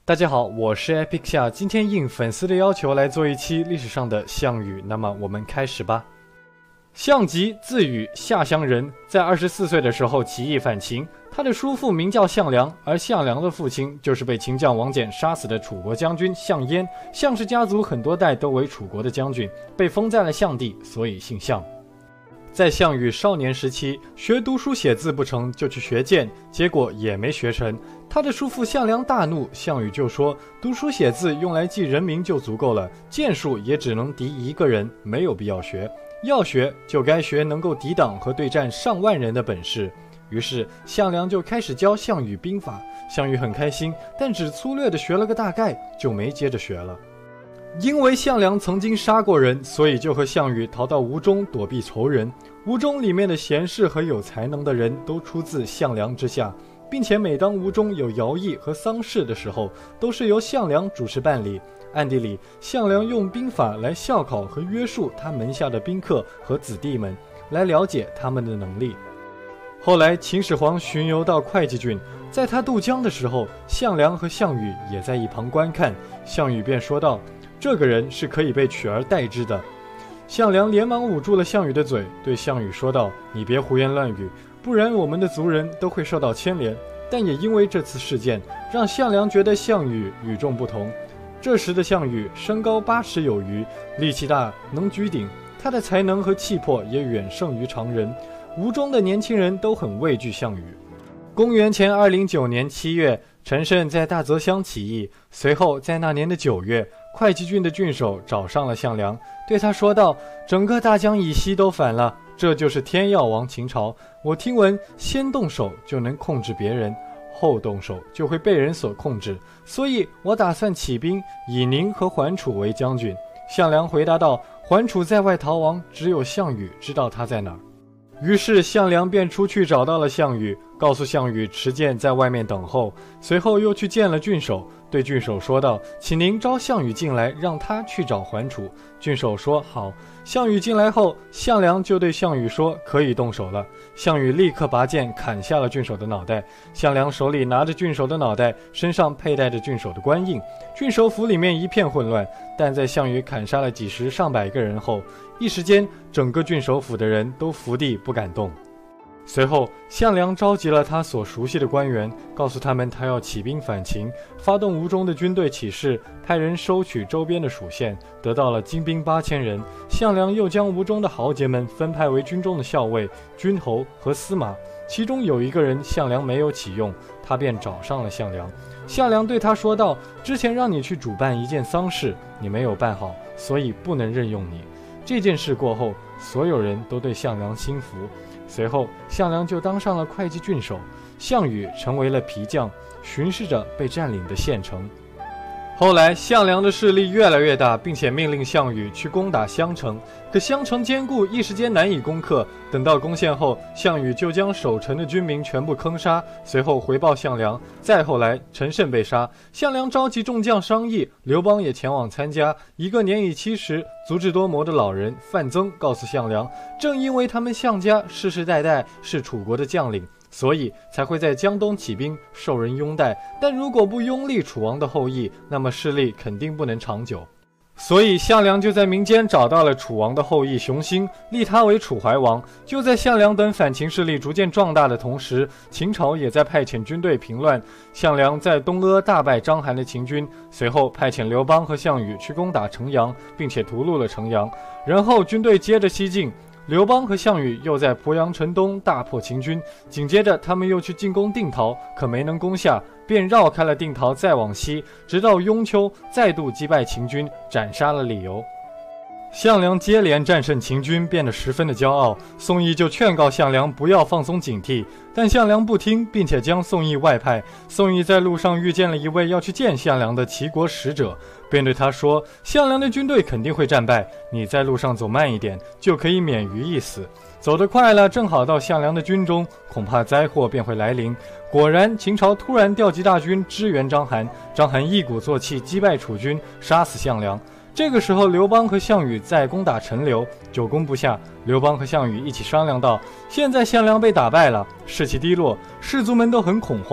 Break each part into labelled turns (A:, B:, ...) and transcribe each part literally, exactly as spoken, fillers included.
A: 大家好，我是 Epic 夏，今天应粉丝的要求来做一期历史上的项羽，那么我们开始吧。项籍，字羽，下乡人，在二十四岁的时候起义反秦，他的叔父名叫项梁，而项梁的父亲就是被秦将王翦杀死的楚国将军项燕。项氏家族很多代都为楚国的将军，被封在了项地，所以姓项。在项羽少年时期，学读书写字不成，就去学剑，结果也没学成。他的叔父项梁大怒，项羽就说：读书写字用来记人名就足够了，剑术也只能敌一个人，没有必要学。要学就该学能够抵挡和对战上万人的本事。于是项梁就开始教项羽兵法。项羽很开心，但只粗略地学了个大概，就没接着学了。因为项梁曾经杀过人，所以就和项羽逃到吴中躲避仇人。吴中里面的贤士和有才能的人都出自项梁之下，并且每当吴中有徭役和丧事的时候，都是由项梁主持办理。暗地里，项梁用兵法来校考和约束他门下的宾客和子弟们，来了解他们的能力。后来秦始皇巡游到会稽郡，在他渡江的时候，项梁和项羽也在一旁观看。项羽便说道：这个人是可以被取而代之的。项梁连忙捂住了项羽的嘴，对项羽说道：你别胡言乱语，不然我们的族人都会受到牵连。但也因为这次事件，让项梁觉得项羽与众不同。这时的项羽身高八尺有余，力气大，能举鼎，他的才能和气魄也远胜于常人。吴中的年轻人都很畏惧项羽。公元前二零九年七月，陈胜在大泽乡起义，随后在那年的九月，会稽郡的郡守找上了项梁，对他说道：整个大江以西都反了，这就是天要亡秦朝。我听闻先动手就能控制别人，后动手就会被人所控制，所以我打算起兵，以宁和桓楚为将军。项梁回答道：桓楚在外逃亡，只有项羽知道他在哪儿。于是项梁便出去找到了项羽，告诉项羽持剑在外面等候，随后又去见了郡守，对郡守说道：请您招项羽进来，让他去找桓楚。郡守说好。项羽进来后，项梁就对项羽说：可以动手了。项羽立刻拔剑砍下了郡守的脑袋。项梁手里拿着郡守的脑袋，身上佩戴着郡守的官印。郡守府里面一片混乱，但在项羽砍杀了几十上百个人后，一时间整个郡守府的人都伏地不敢动。随后项梁召集了他所熟悉的官员，告诉他们他要起兵反秦，发动吴中的军队起事，派人收取周边的属县，得到了精兵八千人。项梁又将吴中的豪杰们分派为军中的校尉、军侯和司马，其中有一个人项梁没有启用，他便找上了项梁。项梁对他说道：之前让你去主办一件丧事，你没有办好，所以不能任用你。这件事过后，所有人都对项梁心服。随后项梁就当上了会稽郡守，项羽成为了皮将，巡视着被占领的县城。后来项梁的势力越来越大，并且命令项羽去攻打襄城，可襄城坚固，一时间难以攻克。等到攻陷后，项羽就将守城的军民全部坑杀，随后回报项梁。再后来陈胜被杀，项梁召集众将商议，刘邦也前往参加。一个年已七十、足智多谋的老人范增告诉项梁，正因为他们项家世世代代是楚国的将领，所以才会在江东起兵，受人拥戴。但如果不拥立楚王的后裔，那么势力肯定不能长久。所以项梁就在民间找到了楚王的后裔熊心，立他为楚怀王。就在项梁等反秦势力逐渐壮大的同时，秦朝也在派遣军队平乱。项梁在东阿大败章邯的秦军，随后派遣刘邦和项羽去攻打城阳，并且屠戮了城阳。然后军队接着西进，刘邦和项羽又在鄱阳城东大破秦军，紧接着他们又去进攻定陶，可没能攻下，便绕开了定陶再往西，直到雍丘，再度击败秦军，斩杀了李由。项梁接连战胜秦军，变得十分的骄傲。宋义就劝告项梁不要放松警惕，但项梁不听，并且将宋义外派。宋义在路上遇见了一位要去见项梁的齐国使者，便对他说：项梁的军队肯定会战败，你在路上走慢一点，就可以免于一死。走得快了，正好到项梁的军中，恐怕灾祸便会来临。果然，秦朝突然调集大军支援章邯，章邯一鼓作气击败楚军，杀死项梁。这个时候，刘邦和项羽在攻打陈留，久攻不下。刘邦和项羽一起商量道：现在项梁被打败了，士气低落，士卒们都很恐慌，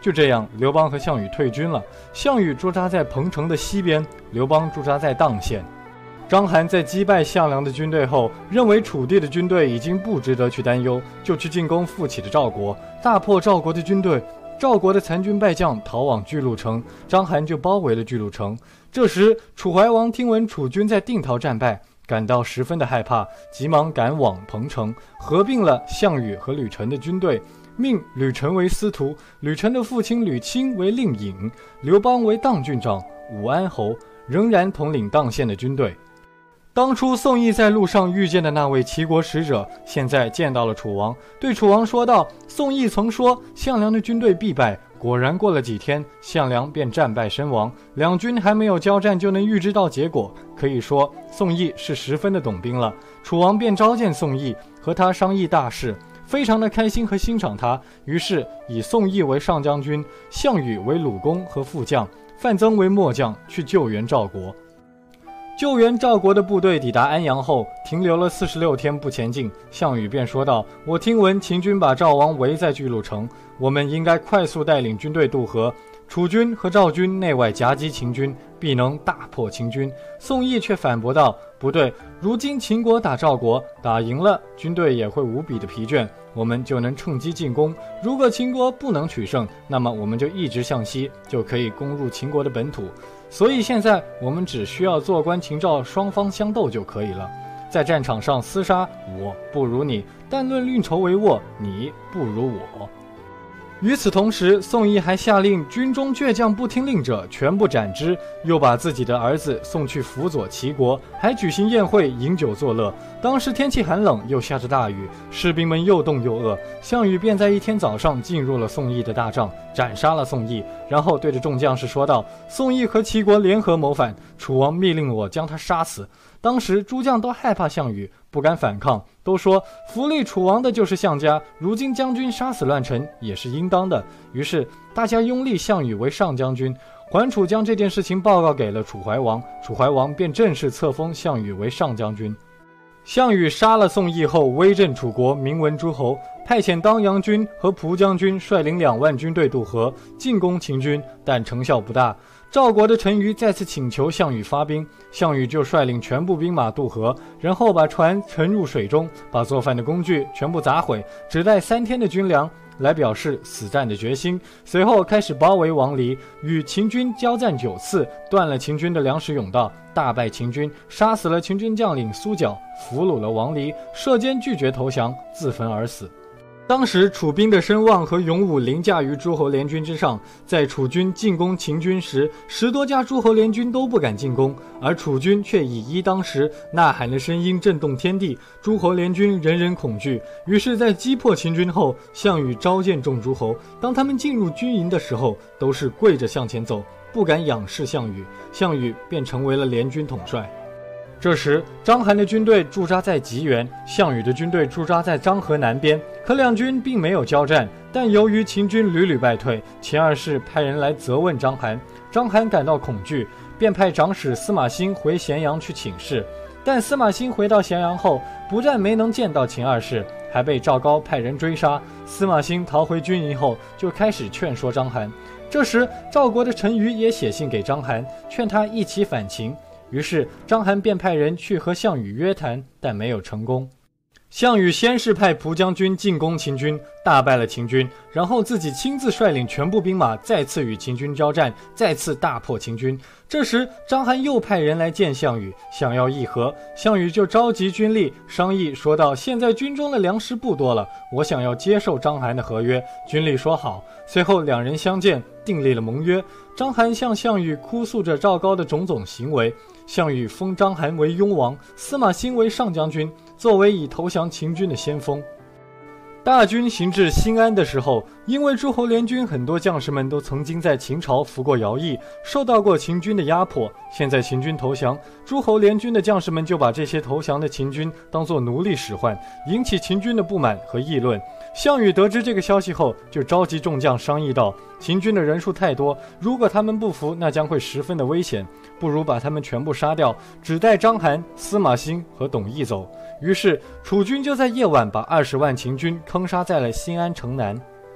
A: 就这样，刘邦和项羽退军了，项羽驻扎在彭城的西边，刘邦驻扎在砀县。章邯在击败项梁的军队后，认为楚地的军队已经不值得去担忧，就去进攻富起的赵国，大破赵国的军队。赵国的残军败将逃往巨鹿城，章邯就包围了巨鹿城。这时，楚怀王听闻楚军在定陶战败，感到十分的害怕，急忙赶往彭城，合并了项羽和吕臣的军队，命吕臣为司徒，吕臣的父亲吕钦为令尹，刘邦为当郡长，武安侯仍然统领砀县的军队。当初宋义在路上遇见的那位齐国使者，现在见到了楚王，对楚王说道：宋义曾说项梁的军队必败，果然过了几天，项梁便战败身亡，两军还没有交战就能预知到结果，可以说宋义是十分的懂兵了。楚王便召见宋义，和他商议大事，非常的开心和欣赏他，于是以宋义为上将军，项羽为鲁公和副将，范增为末将，去救援赵国。救援赵国的部队抵达安阳后，停留了四十六天不前进，项羽便说道：我听闻秦军把赵王围在巨鹿城，我们应该快速带领军队渡河，楚军和赵军内外夹击秦军，必能大破秦军。宋义却反驳道：不对，如今秦国打赵国，打赢了，军队也会无比的疲倦，我们就能趁机进攻。如果秦国不能取胜，那么我们就一直向西，就可以攻入秦国的本土。所以现在我们只需要坐观秦赵双方相斗就可以了。在战场上厮杀，我不如你，但论运筹帷幄，你不如我。与此同时，宋义还下令军中倔强不听令者全部斩之，又把自己的儿子送去辅佐齐国，还举行宴会饮酒作乐。当时天气寒冷，又下着大雨，士兵们又冻又饿，项羽便在一天早上进入了宋义的大帐，斩杀了宋义，然后对着众将士说道：宋义和齐国联合谋反，楚王密令我将他杀死。当时诸将都害怕项羽，不敢反抗，都说扶立楚王的就是项家，如今将军杀死乱臣也是应当的。于是大家拥立项羽为上将军。桓楚将这件事情报告给了楚怀王，楚怀王便正式册封项羽为上将军。项羽杀了宋义后，威震楚国，名闻诸侯，派遣当阳军和蒲将军率领两万军队渡河，进攻秦军，但成效不大。赵国的陈馀再次请求项羽发兵，项羽就率领全部兵马渡河，然后把船沉入水中，把做饭的工具全部砸毁，只带三天的军粮，来表示死战的决心。随后开始包围王离，与秦军交战九次，断了秦军的粮食甬道，大败秦军，杀死了秦军将领苏角，俘虏了王离，射箭拒绝投降，自焚而死。当时楚兵的声望和勇武凌驾于诸侯联军之上，在楚军进攻秦军时，十多家诸侯联军都不敢进攻，而楚军却以一当十，呐喊的声音震动天地，诸侯联军人人恐惧。于是在击破秦军后，项羽召见众诸侯，当他们进入军营的时候，都是跪着向前走，不敢仰视项羽，项羽便成为了联军统帅。这时章邯的军队驻扎在棘原，项羽的军队驻扎在漳河南边，可两军并没有交战。但由于秦军屡屡败退，秦二世派人来责问章邯，章邯感到恐惧，便派长史司马欣回咸阳去请示。但司马欣回到咸阳后，不但没能见到秦二世，还被赵高派人追杀。司马欣逃回军营后，就开始劝说章邯。这时赵国的陈馀也写信给章邯，劝他一起反秦。于是章邯便派人去和项羽约谈，但没有成功。项羽先是派蒲将军进攻秦军，大败了秦军，然后自己亲自率领全部兵马再次与秦军交战，再次大破秦军。这时章邯又派人来见项羽，想要议和。项羽就召集军力商议，说道：现在军中的粮食不多了，我想要接受章邯的合约。军力说好。随后两人相见，订立了盟约。章邯向项羽哭诉着赵高的种种行为，项羽封章邯为雍王，司马欣为上将军，作为已投降秦军的先锋。大军行至新安的时候，因为诸侯联军很多将士们都曾经在秦朝服过徭役，受到过秦军的压迫，现在秦军投降，诸侯联军的将士们就把这些投降的秦军当作奴隶使唤，引起秦军的不满和议论。项羽得知这个消息后，就召集众将商议道：秦军的人数太多，如果他们不服，那将会十分的危险，不如把他们全部杀掉，只带章邯、司马欣和董翳走。于是楚军就在夜晚把二十万秦军坑杀在了新安城南。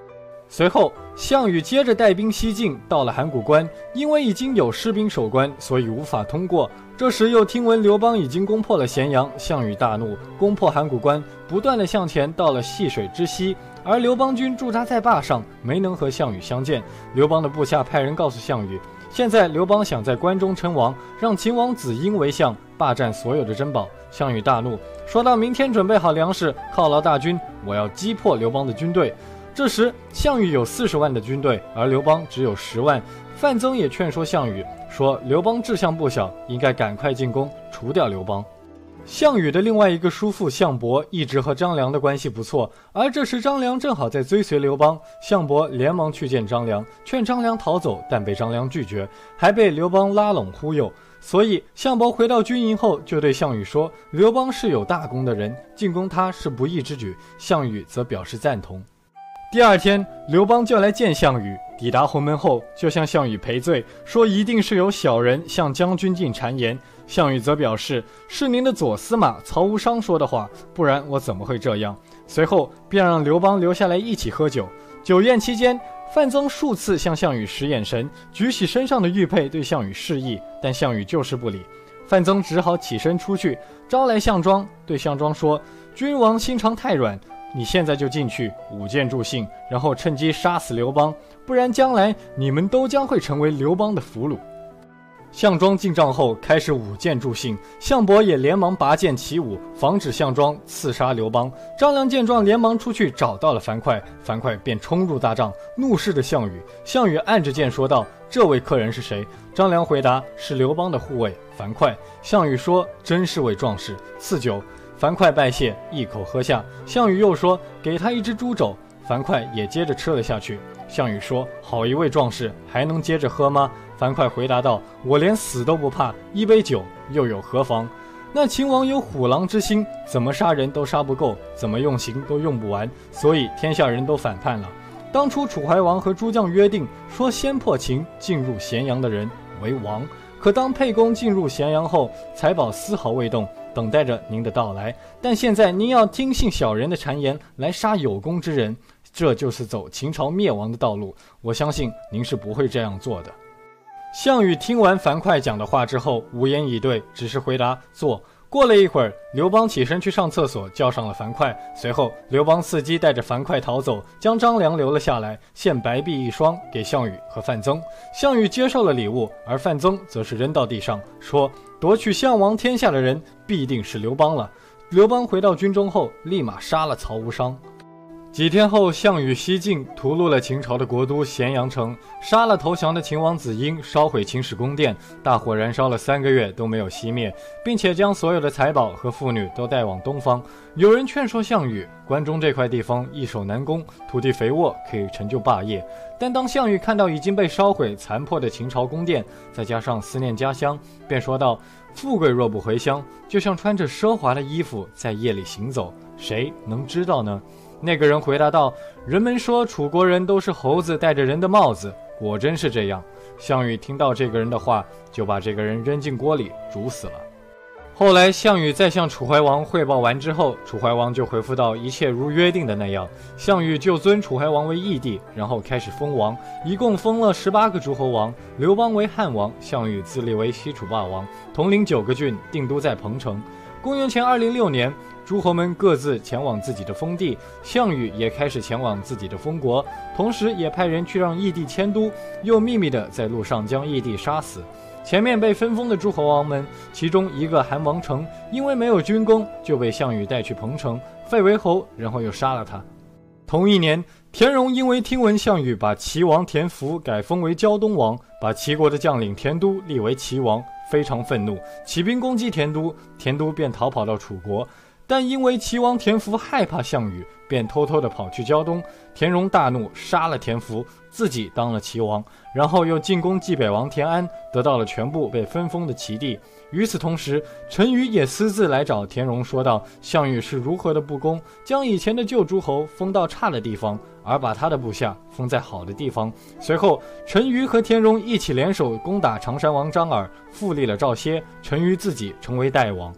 A: 随后，项羽接着带兵西进，到了函谷关，因为已经有士兵守关，所以无法通过。这时又听闻刘邦已经攻破了咸阳，项羽大怒，攻破函谷关，不断的向前，到了细水之西。而刘邦军驻扎在坝上，没能和项羽相见。刘邦的部下派人告诉项羽，现在刘邦想在关中称王，让秦王子婴为相，霸占所有的珍宝。项羽大怒，说到明天准备好粮食，犒劳大军，我要击破刘邦的军队。这时项羽有四十万的军队，而刘邦只有十万。范增也劝说项羽说，刘邦志向不小，应该赶快进攻，除掉刘邦。项羽的另外一个叔父项伯一直和张良的关系不错，而这时张良正好在追随刘邦，项伯连忙去见张良，劝张良逃走，但被张良拒绝，还被刘邦拉拢忽悠。所以项伯回到军营后就对项羽说，刘邦是有大功的人，进攻他是不义之举。项羽则表示赞同。第二天，刘邦就来见项羽，抵达鸿门后就向项羽赔罪，说一定是有小人向将军进谗言。项羽则表示，是您的左司马曹无伤说的话，不然我怎么会这样。随后便让刘邦留下来一起喝酒。酒宴期间，范增数次向项羽使眼神，举起身上的玉佩对项羽示意，但项羽就是不理。范增只好起身出去，招来项庄，对项庄说，君王心肠太软，你现在就进去舞剑助兴，然后趁机杀死刘邦，不然将来你们都将会成为刘邦的俘虏。项庄进帐后开始舞剑助兴，项伯也连忙拔剑起舞，防止项庄刺杀刘邦。张良见状连忙出去找到了樊哙，樊哙便冲入大帐，怒视着项羽。项羽按着剑说道，这位客人是谁？张良回答，是刘邦的护卫樊哙。项羽说，真是位壮士，赐酒。樊哙拜谢，一口喝下。项羽又说，给他一只猪肘。樊哙也接着吃了下去。项羽说，好一位壮士，还能接着喝吗？樊哙回答道，我连死都不怕，一杯酒又有何妨？那秦王有虎狼之心，怎么杀人都杀不够，怎么用刑都用不完，所以天下人都反叛了。当初楚怀王和诸将约定，说先破秦进入咸阳的人为王，可当沛公进入咸阳后，财宝丝毫未动，等待着您的到来。但现在您要听信小人的谗言来杀有功之人，这就是走秦朝灭亡的道路，我相信您是不会这样做的。项羽听完樊哙讲的话之后，无言以对，只是回答坐。过了一会儿，刘邦起身去上厕所，叫上了樊哙。随后刘邦伺机带着樊哙逃走，将张良留了下来，献白璧一双给项羽和范增。项羽接受了礼物，而范增则是扔到地上，说夺取项王天下的人必定是刘邦了。刘邦回到军中后，立马杀了曹无伤。几天后，项羽西进，屠戮了秦朝的国都咸阳城，杀了投降的秦王子婴，烧毁秦始宫殿，大火燃烧了三个月都没有熄灭，并且将所有的财宝和妇女都带往东方。有人劝说项羽，关中这块地方易守难攻，土地肥沃，可以成就霸业。但当项羽看到已经被烧毁残破的秦朝宫殿，再加上思念家乡，便说道，富贵若不回乡，就像穿着奢华的衣服在夜里行走，谁能知道呢？那个人回答道，人们说楚国人都是猴子戴着人的帽子，果真是这样。项羽听到这个人的话，就把这个人扔进锅里煮死了。后来项羽在向楚怀王汇报完之后，楚怀王就回复到一切如约定的那样。项羽就尊楚怀王为义帝，然后开始封王，一共封了十八个诸侯王。刘邦为汉王，项羽自立为西楚霸王，统领九个郡，定都在彭城。公元前二零六年，诸侯们各自前往自己的封地，项羽也开始前往自己的封国，同时也派人去让义帝迁都，又秘密地在路上将义帝杀死。前面被分封的诸侯王们，其中一个韩王成，因为没有军功，就被项羽带去彭城，废为侯，然后又杀了他。同一年，田荣因为听闻项羽把齐王田福改封为胶东王，把齐国的将领田都立为齐王，非常愤怒，起兵攻击田都，田都便逃跑到楚国。但因为齐王田福害怕项羽，便偷偷地跑去胶东。田荣大怒，杀了田福，自己当了齐王，然后又进攻冀北王田安，得到了全部被分封的齐地。与此同时，陈馀也私自来找田荣，说道项羽是如何的不公，将以前的旧诸侯封到差的地方，而把他的部下封在好的地方。随后陈馀和田荣一起联手攻打常山王张耳，复立了赵歇，陈馀自己成为代王。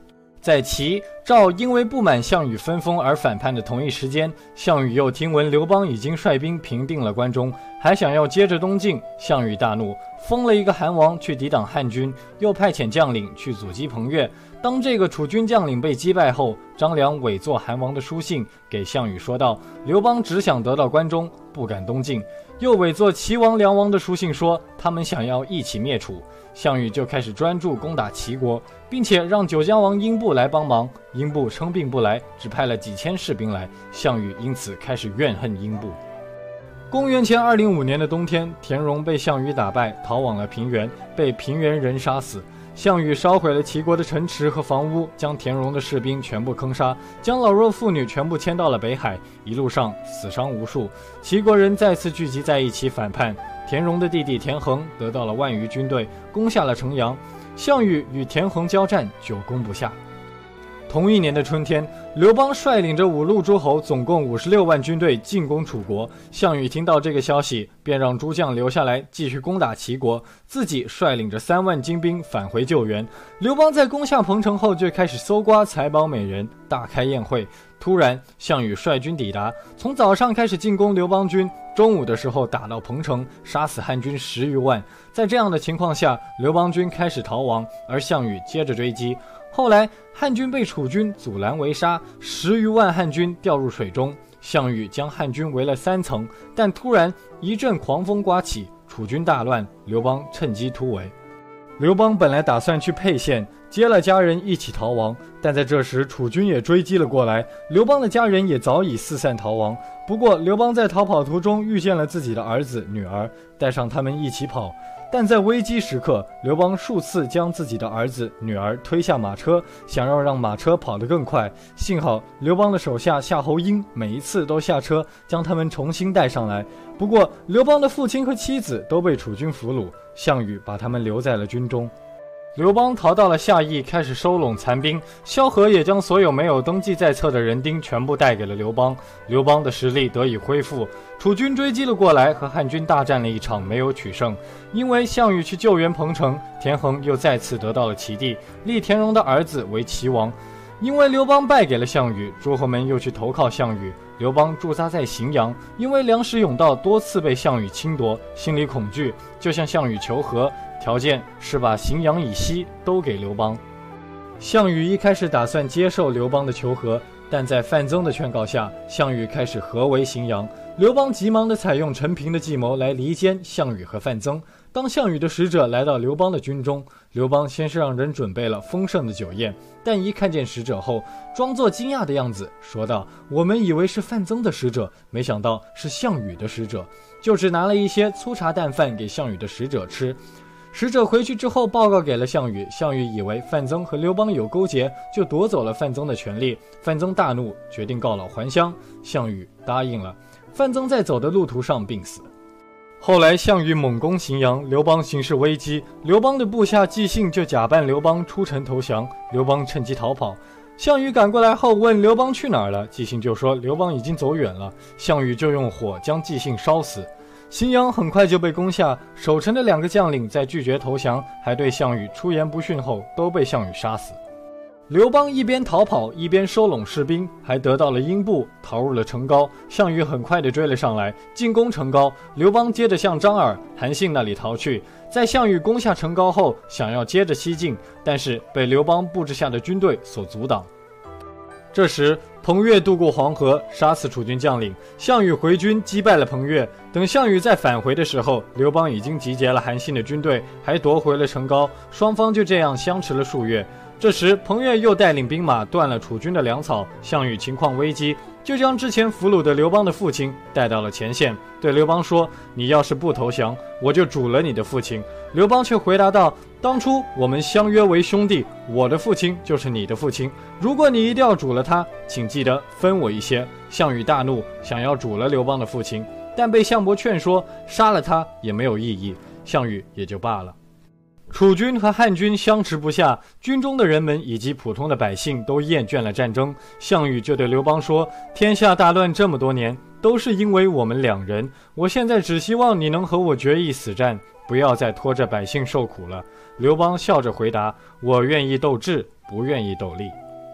A: 在齐、赵因为不满项羽分封而反叛的同一时间，项羽又听闻刘邦已经率兵平定了关中，还想要接着东进。项羽大怒，封了一个韩王去抵挡汉军，又派遣将领去阻击彭越。当这个楚军将领被击败后，张良伪作韩王的书信给项羽说道，刘邦只想得到关中，不敢东进。又伪作齐王、梁王的书信说他们想要一起灭楚。项羽就开始专注攻打齐国，并且让九江王英布来帮忙。英布生病不来，只派了几千士兵来，项羽因此开始怨恨英布。公元前二零五年的冬天，田荣被项羽打败，逃往了平原，被平原人杀死。项羽烧毁了齐国的城池和房屋，将田荣的士兵全部坑杀，将老弱妇女全部迁到了北海，一路上死伤无数。齐国人再次聚集在一起反叛，田荣的弟弟田横得到了万余军队，攻下了城阳。项羽与田横交战，久攻不下。同一年的春天，刘邦率领着五路诸侯总共五十六万军队进攻楚国。项羽听到这个消息，便让诸将留下来继续攻打齐国，自己率领着三万精兵返回救援。刘邦在攻下彭城后，就开始搜刮财宝美人，大开宴会。突然，项羽率军抵达，从早上开始进攻刘邦军，中午的时候打到彭城，杀死汉军十余万。在这样的情况下，刘邦军开始逃亡，而项羽接着追击。后来汉军被楚军阻拦围杀，十余万汉军掉入水中。项羽将汉军围了三层，但突然一阵狂风刮起，楚军大乱，刘邦趁机突围。刘邦本来打算去沛县，接了家人一起逃亡，但在这时楚军也追击了过来，刘邦的家人也早已四散逃亡。不过刘邦在逃跑途中遇见了自己的儿子女儿，带上他们一起跑。但在危机时刻，刘邦数次将自己的儿子女儿推下马车，想要让马车跑得更快。幸好刘邦的手下夏侯婴每一次都下车将他们重新带上来。不过刘邦的父亲和妻子都被楚军俘虏，项羽把他们留在了军中。刘邦逃到了夏邑，开始收拢残兵。萧何也将所有没有登记在册的人丁全部带给了刘邦。刘邦的实力得以恢复。楚军追击了过来，和汉军大战了一场，没有取胜。因为项羽去救援彭城，田横又再次得到了齐地，立田荣的儿子为齐王。因为刘邦败给了项羽，诸侯们又去投靠项羽。刘邦驻扎在荥阳，因为粮食甬道多次被项羽侵夺，心里恐惧，就向项羽求和，条件是把荥阳以西都给刘邦。项羽一开始打算接受刘邦的求和，但在范增的劝告下，项羽开始合围荥阳。刘邦急忙地采用陈平的计谋来离间项羽和范增。当项羽的使者来到刘邦的军中，刘邦先是让人准备了丰盛的酒宴，但一看见使者后，装作惊讶的样子，说道：“我们以为是范增的使者，没想到是项羽的使者。”就只拿了一些粗茶淡饭给项羽的使者吃。使者回去之后报告给了项羽，项羽以为范增和刘邦有勾结，就夺走了范增的权利。范增大怒，决定告老还乡，项羽答应了。范增在走的路途上病死。后来项羽猛攻荥阳，刘邦形势危机，刘邦的部下纪信就假扮刘邦出城投降，刘邦趁机逃跑。项羽赶过来后问刘邦去哪儿了，纪信就说刘邦已经走远了，项羽就用火将纪信烧死。荥阳很快就被攻下，守城的两个将领在拒绝投降，还对项羽出言不逊后，都被项羽杀死。刘邦一边逃跑一边收拢士兵，还得到了英布，逃入了成皋。项羽很快地追了上来，进攻成皋。刘邦接着向张耳、韩信那里逃去。在项羽攻下成皋后，想要接着西进，但是被刘邦布置下的军队所阻挡。这时彭越渡过黄河，杀死楚军将领，项羽回军击败了彭越。等项羽再返回的时候，刘邦已经集结了韩信的军队，还夺回了成皋，双方就这样相持了数月。这时彭越又带领兵马断了楚军的粮草，项羽情况危机，就将之前俘虏的刘邦的父亲带到了前线，对刘邦说：“你要是不投降，我就煮了你的父亲。”刘邦却回答道：“当初我们相约为兄弟，我的父亲就是你的父亲，如果你一定要煮了他，请记得分我一些。”项羽大怒，想要煮了刘邦的父亲，但被项伯劝说杀了他也没有意义，项羽也就罢了。楚军和汉军相持不下，军中的人们以及普通的百姓都厌倦了战争。项羽就对刘邦说：“天下大乱这么多年，都是因为我们两人，我现在只希望你能和我决一死战，不要再拖着百姓受苦了。”刘邦笑着回答：“我愿意斗智，不愿意斗力。”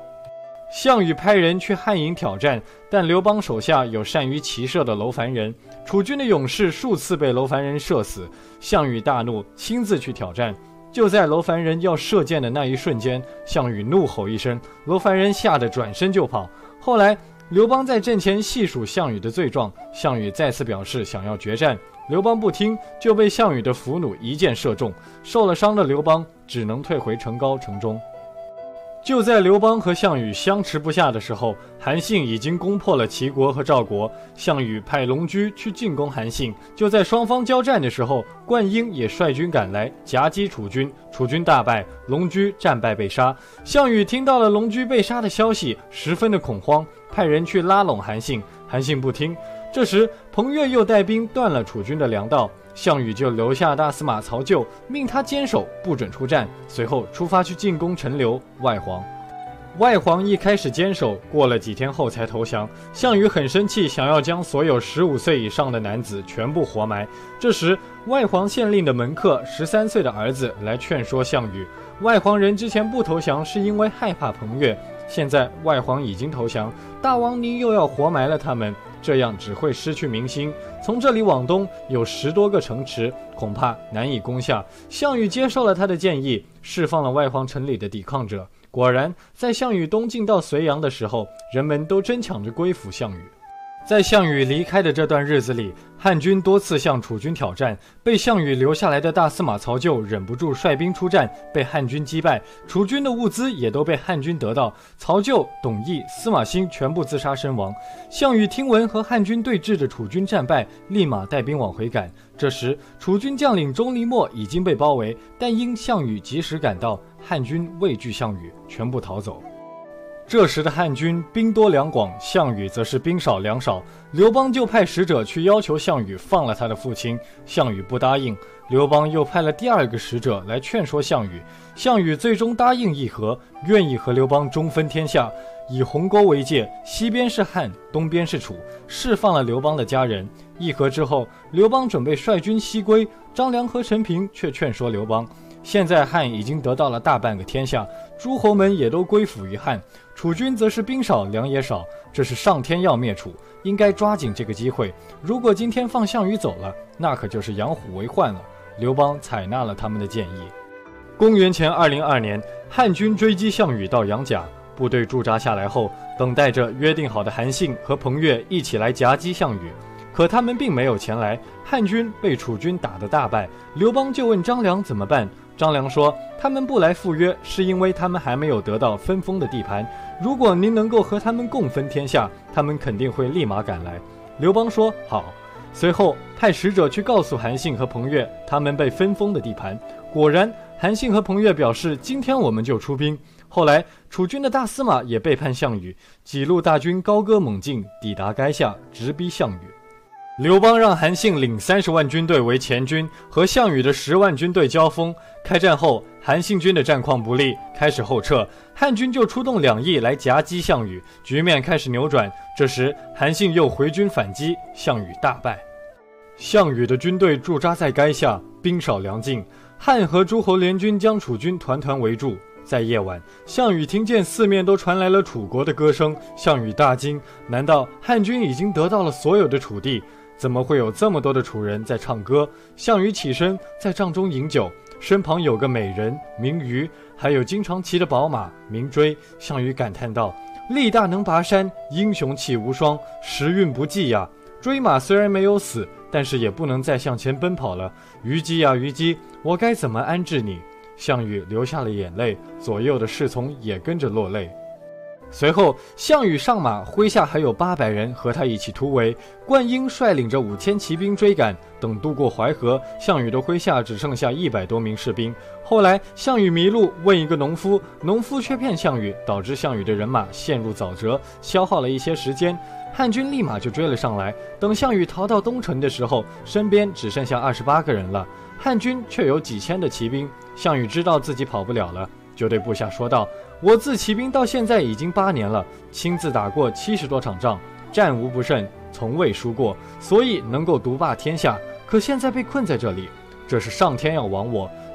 A: 项羽派人去汉营挑战，但刘邦手下有善于骑射的楼烦人，楚军的勇士数次被楼烦人射死。项羽大怒，亲自去挑战。就在楼烦人要射箭的那一瞬间，项羽怒吼一声，楼烦人吓得转身就跑。后来刘邦在阵前细数项羽的罪状，项羽再次表示想要决战，刘邦不听，就被项羽的俘虏一箭射中，受了伤的刘邦只能退回成皋城中。就在刘邦和项羽相持不下的时候，韩信已经攻破了齐国和赵国，项羽派龙驹去进攻韩信。就在双方交战的时候，灌婴也率军赶来夹击楚军，楚军大败，龙驹战败被杀。项羽听到了龙驹被杀的消息，十分的恐慌，派人去拉拢韩信，韩信不听。这时彭越又带兵断了楚军的粮道，项羽就留下大司马曹咎，命他坚守，不准出战，随后出发去进攻陈留、外黄。外黄一开始坚守，过了几天后才投降。项羽很生气，想要将所有十五岁以上的男子全部活埋。这时外黄县令的门客十三岁的儿子来劝说项羽，外黄人之前不投降是因为害怕彭越，现在外黄已经投降，大王您又要活埋了他们，这样只会失去民心。从这里往东有十多个城池，恐怕难以攻下。项羽接受了他的建议，释放了外黄城里的抵抗者。果然在项羽东进到睢阳的时候，人们都争抢着归附项羽。在项羽离开的这段日子里，汉军多次向楚军挑战，被项羽留下来的大司马曹咎忍不住率兵出战，被汉军击败。楚军的物资也都被汉军得到，曹咎、董翳、司马欣全部自杀身亡。项羽听闻和汉军对峙的楚军战败，立马带兵往回赶。这时楚军将领钟离昧已经被包围，但因项羽及时赶到，汉军畏惧项羽，全部逃走。这时的汉军兵多粮广，项羽则是兵少粮少。刘邦就派使者去要求项羽放了他的父亲，项羽不答应。刘邦又派了第二个使者来劝说项羽，项羽最终答应议和，愿意和刘邦中分天下，以鸿沟为界，西边是汉，东边是楚，释放了刘邦的家人。议和之后，刘邦准备率军西归，张良和陈平却劝说刘邦，现在汉已经得到了大半个天下，诸侯们也都归附于汉，楚军则是兵少粮也少，这是上天要灭楚，应该抓紧这个机会。如果今天放项羽走了，那可就是养虎为患了。刘邦采纳了他们的建议。公元前二零二年，汉军追击项羽到杨甲，部队驻扎下来后，等待着约定好的韩信和彭越一起来夹击项羽。可他们并没有前来，汉军被楚军打得大败。刘邦就问张良怎么办，张良说他们不来赴约，是因为他们还没有得到分封的地盘，如果您能够和他们共分天下，他们肯定会立马赶来。刘邦说好，随后派使者去告诉韩信和彭越他们被分封的地盘。果然韩信和彭越表示今天我们就出兵。后来楚军的大司马也背叛项羽，几路大军高歌猛进，抵达垓下，直逼项羽。刘邦让韩信领三十万军队为前军，和项羽的十万军队交锋。开战后，韩信军的战况不利，开始后撤，汉军就出动两翼来夹击项羽，局面开始扭转。这时韩信又回军反击，项羽大败。项羽的军队驻扎在垓下，兵少粮尽，汉和诸侯联军将楚军团团围住。在夜晚，项羽听见四面都传来了楚国的歌声，项羽大惊，难道汉军已经得到了所有的楚地？怎么会有这么多的楚人在唱歌？项羽起身在帐中饮酒，身旁有个美人名虞，还有经常骑的宝马名追。项羽感叹道：力大能拔山，英雄气无双，时运不济呀！追马虽然没有死，但是也不能再向前奔跑了。虞姬呀虞姬，我该怎么安置你？项羽流下了眼泪，左右的侍从也跟着落泪。随后项羽上马，麾下还有八百人和他一起突围，灌婴率领着五千骑兵追赶。等渡过淮河，项羽的麾下只剩下一百多名士兵。后来项羽迷路，问一个农夫，农夫却骗项羽，导致项羽的人马陷入沼泽，消耗了一些时间。汉军立马就追了上来，等项羽逃到东城的时候，身边只剩下二十八个人了，汉军却有几千的骑兵。项羽知道自己跑不了了，就对部下说道：我自骑兵到现在已经八年了，亲自打过七十多场仗，战无不胜，从未输过，所以能够独霸天下。可现在被困在这里，这是上天要亡我，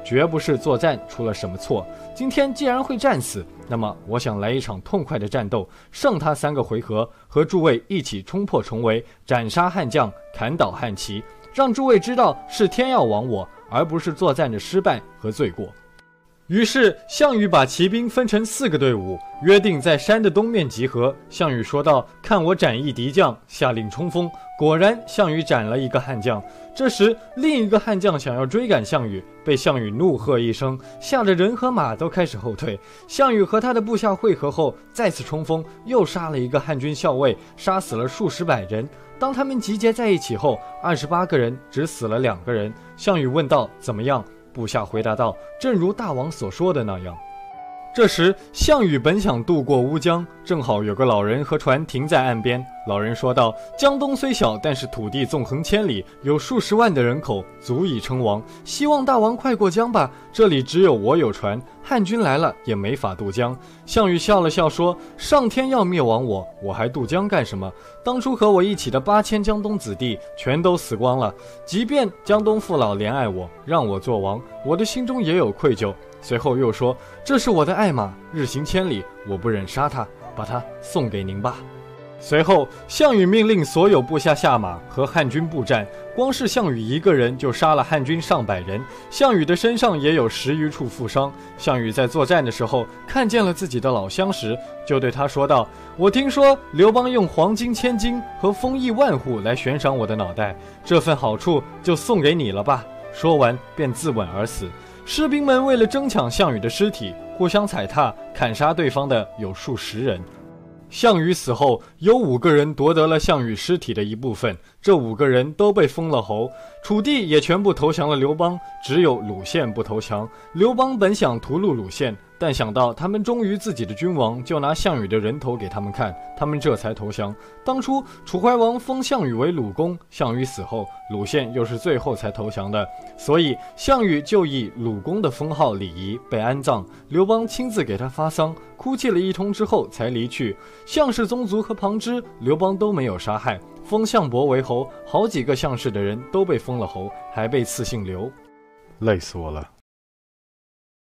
A: 绝不是作战出了什么错。今天既然会战死，那么我想来一场痛快的战斗，胜他三个回合，和诸位一起冲破重围，斩杀汉将，砍倒汉旗，让诸位知道是天要亡我，而不是作战的失败和罪过。于是项羽把骑兵分成四个队伍，约定在山的东面集合。项羽说道：看我斩一敌将，下令冲锋。果然项羽斩了一个汉将。这时另一个汉将想要追赶项羽，被项羽怒喝一声，吓得人和马都开始后退。项羽和他的部下会合后再次冲锋，又杀了一个汉军校尉，杀死了数十百人。当他们集结在一起后，二十八个人只死了两个人。项羽问道：怎么样？部下回答道：正如大王所说的那样。这时项羽本想渡过乌江，正好有个老人和船停在岸边。老人说道：江东虽小，但是土地纵横千里，有数十万的人口，足以称王。希望大王快过江吧，这里只有我有船，汉军来了也没法渡江。项羽笑了笑说：上天要灭亡我，我还渡江干什么？当初和我一起的八千江东子弟全都死光了，即便江东父老怜爱我，让我做王，我的心中也有愧疚。随后又说：这是我的爱马，日行千里，我不忍杀它，把它送给您吧。随后项羽命令所有部下下马，和汉军布战。光是项羽一个人就杀了汉军上百人，项羽的身上也有十余处负伤。项羽在作战的时候看见了自己的老相识，就对他说道：我听说刘邦用黄金千斤和封邑万户来悬赏我的脑袋，这份好处就送给你了吧。说完便自刎而死。士兵们为了争抢项羽的尸体，互相踩踏，砍杀对方的有数十人。项羽死后，有五个人夺得了项羽尸体的一部分，这五个人都被封了侯，楚地也全部投降了刘邦，只有鲁县不投降。刘邦本想屠戮鲁县，但想到他们忠于自己的君王，就拿项羽的人头给他们看，他们这才投降。当初楚怀王封项羽为鲁公，项羽死后，鲁县又是最后才投降的，所以项羽就以鲁公的封号礼仪被安葬。刘邦亲自给他发丧，哭泣了一通之后才离去。项氏宗族和庞之，刘邦都没有杀害，封项伯为侯，好几个项氏的人都被封了侯，还被赐姓刘。累死我了。